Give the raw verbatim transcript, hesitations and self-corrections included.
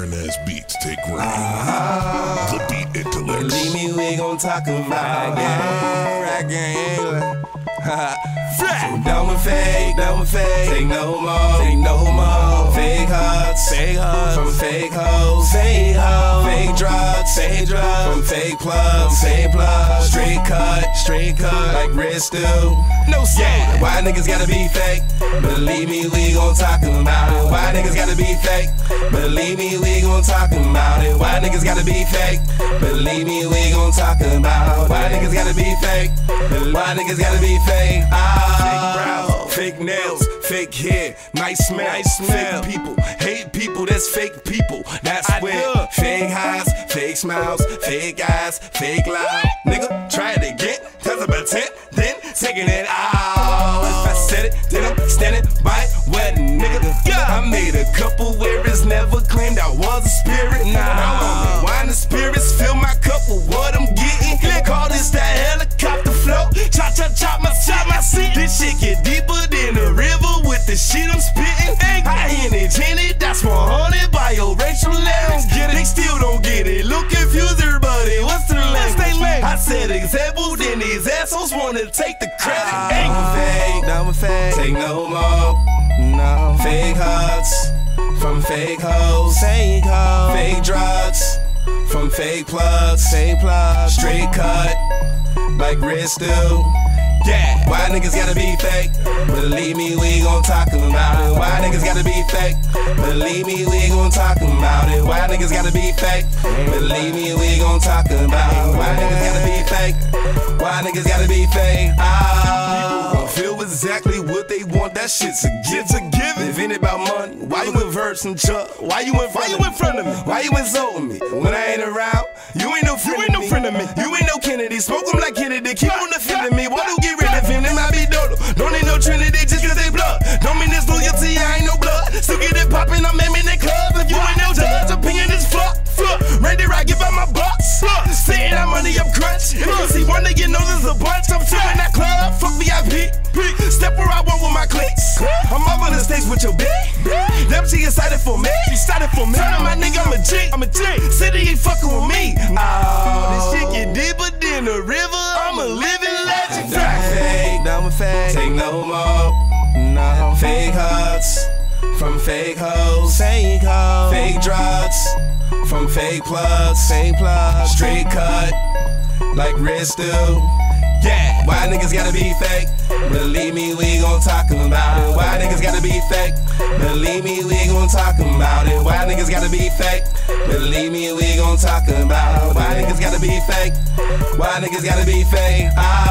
foreign ass beats take reign. Uh-huh. The beat intellects. Believe me, we gon' talk about gang, rap gang. So done with fake, done with fake. Take no more, take no more. Fake hugs, fake hugs. From fake hoes, fake hoes. Fake drugs, fake drugs. From fake plugs, from fake plugs. Straight cut, straight cut. Like wrist do. No yeah. Why niggas gotta be fake? Believe me, we gon' talk about it. Why niggas gotta be fake? Believe me, we gon' talk about it. Why niggas gotta be fake? Believe me, we gon' talk about it. Why niggas gotta be fake? Why niggas gotta be fake? Ah, fake brows, fake nails, fake hair, nice smell, nice smell. Fake people, hate people, that's fake people. That's I where do. Fake highs, fake smiles, fake eyes, fake loud. Nigga, try it again, cause I'm pretend, then taking it out. If I said it, then I'm standing by what nigga. I made a couple where it's never claimed I was a spirit. Nah, now I'm wine the spirits, fill my cup with what I'm getting. Call this that helicopter flow. Chop, chop, chop my, chop my seat. This shit get deeper than the river with the shit I'm spitting. I ain't it, that's one hundred by your Rachel Lambs. Get it, they still don't get it. Look confused, everybody. What's the language? I said example, then these assholes wanna take the credit. Ain't fake, no fake. Take no more, no fake hugs from fake hoes, fake hoes, fake drugs from fake plugs, fake plugs. Straight cut like wrist do. Yeah, why niggas gotta be fake? Believe me, we gon' talk about it. Why niggas gotta be fake? Believe me, we gon' talk about it. Why niggas gotta be fake? Believe me, we gon' talk about it. Why niggas gotta be fake? Why niggas gotta be fake? Ah, people feel exactly what they want. That shit's a gift, a given. If it ain't about money, why you in verse and chuck? Why you in front? Why you in front of me? Why you insulting me when I ain't around? You ain't no friend, you ain't no friend of me. You ain't no Kennedy. Smoke 'em like Kennedy. Keep on defending me. Why do get rid of him? They might be dodo. Don't need no Trinity just cause they blood. Don't mean there's loyalty, I ain't no blood. Still get it poppin', I'm aiming the club. If you ain't no judge, opinion is fuck. Fuck. Ready to rock, give out my bucks. Fuck. Saying I'm money up crunch. If you see one, you know there's a bunch. I'm chillin' that club. Fuck V I P. Step where I want with my clicks. I'm up on the stage with your bitch. Them she excited for me. She started for me. Turn on my nigga, I'm a G. I'm a G. City ain't fucking with me. Oh, this shit get deeper than the river. I'm a living legend. Fake, no fake. Take no more. No fake hugs from fake hoes. Fake hoes. Fake drugs from fake plugs. Fake plugs. Straight cut like wrist do. Yeah, why niggas gotta be fake? Believe me, we gon' talk about it. Why niggas gotta be fake? Believe me, we gon' talk about it. Why niggas gotta be fake? Believe me, we gon' talk about it. Why niggas gotta be fake? Why niggas gotta be fake? Ah.